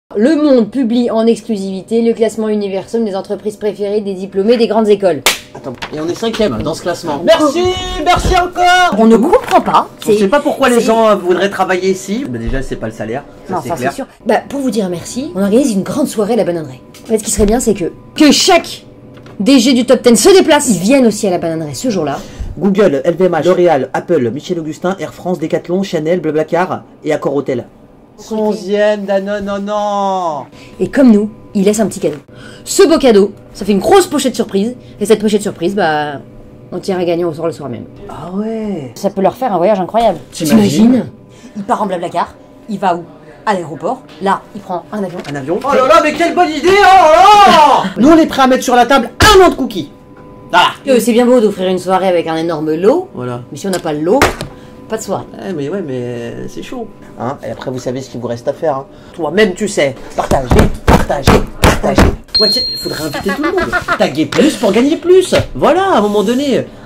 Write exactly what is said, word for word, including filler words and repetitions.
Le Monde publie en exclusivité le classement Universum des entreprises préférées des diplômés des grandes écoles. Attends, et on est cinquième dans ce classement. Merci, merci encore. On ne comprend pas. Je sais pas pourquoi les gens voudraient travailler ici. Bah déjà, c'est pas le salaire. Ça, non, c'est ça clair. c'est sûr. Bah, pour vous dire merci, on organise une grande soirée à la Bananeraie. En fait, ce qui serait bien, c'est que que chaque D G du top dix se déplace. Ils viennent aussi à la Bananeraie ce jour-là. Google, L V M H, L'Oréal, Apple, Michel Augustin, Air France, Decathlon, Chanel, Blablacar et Accor Hotel. Onzième, non, non, non. Et comme nous, il laisse un petit cadeau. Ce beau cadeau, ça fait une grosse pochette surprise. Et cette pochette surprise, bah, on tire à gagnant au soir le soir même. Ah ouais. Ça peut leur faire un voyage incroyable. T'imagines? Il part en Blablacar, il va où? À l'aéroport. Là, il prend un avion. Un avion. Oh là là, mais quelle bonne idée! Oh là. Nous, on est prêts à mettre sur la table un an de cookies. Ah. Euh, c'est bien beau d'offrir une soirée avec un énorme lot. Voilà. Mais si on n'a pas le lot, pas de soirée. Ouais, mais ouais, mais c'est chaud. Hein? Et après, vous savez ce qu'il vous reste à faire. Hein. Toi-même, tu sais. Partager, partager, partager. Ouais, tu sais, il faudrait inviter tout le monde. Taguer plus pour gagner plus. Voilà, à un moment donné.